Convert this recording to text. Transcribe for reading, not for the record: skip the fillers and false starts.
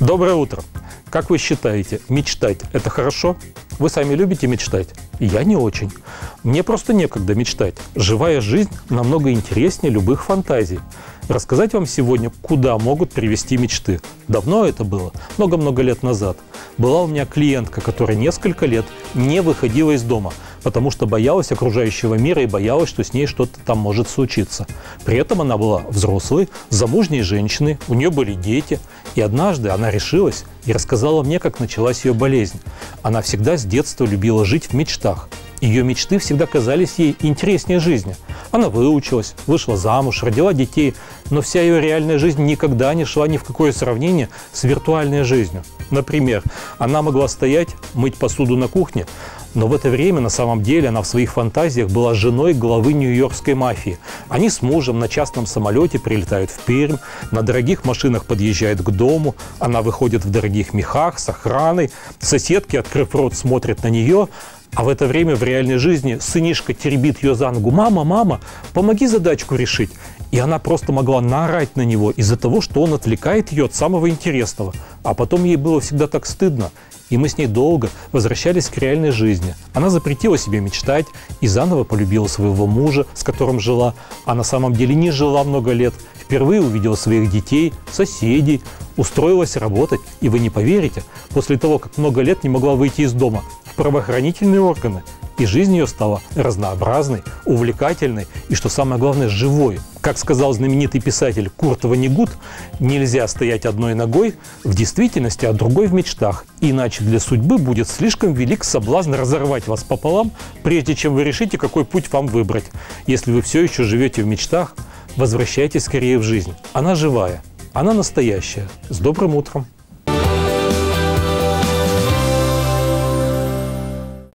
Доброе утро! Как вы считаете, мечтать – это хорошо? Вы сами любите мечтать? Я не очень. Мне просто некогда мечтать. Живая жизнь намного интереснее любых фантазий. Рассказать вам сегодня, куда могут привести мечты. Давно это было, много-много лет назад. Была у меня клиентка, которая несколько лет не выходила из дома, потому что боялась окружающего мира и боялась, что с ней что-то там может случиться. При этом она была взрослой, замужней женщиной, у нее были дети. И однажды она решилась и рассказала мне, как началась ее болезнь. Она всегда с детства любила жить в мечтах. Ее мечты всегда казались ей интереснее жизни. Она выучилась, вышла замуж, родила детей, но вся ее реальная жизнь никогда не шла ни в какое сравнение с виртуальной жизнью. Например, она могла стоять, мыть посуду на кухне, но в это время на самом деле она в своих фантазиях была женой главы нью-йоркской мафии. Они с мужем на частном самолете прилетают в Пермь, на дорогих машинах подъезжают к дому, она выходит в дорогих мехах с охраной, соседки, открыв рот, смотрят на нее, а в это время в реальной жизни сынишка теребит ее за ногу: «Мама, мама, помоги задачку решить». И она просто могла наорать на него из-за того, что он отвлекает ее от самого интересного. А потом ей было всегда так стыдно. И мы с ней долго возвращались к реальной жизни. Она запретила себе мечтать и заново полюбила своего мужа, с которым жила. А на самом деле не жила много лет. Впервые увидела своих детей, соседей, устроилась работать. И вы не поверите, после того, как много лет не могла выйти из дома, в правоохранительные органы. И жизнь ее стала разнообразной, увлекательной и, что самое главное, живой. Как сказал знаменитый писатель Курт Воннегут, нельзя стоять одной ногой в действительности, а другой в мечтах. Иначе для судьбы будет слишком велик соблазн разорвать вас пополам, прежде чем вы решите, какой путь вам выбрать. Если вы все еще живете в мечтах, возвращайтесь скорее в жизнь. Она живая, она настоящая. С добрым утром!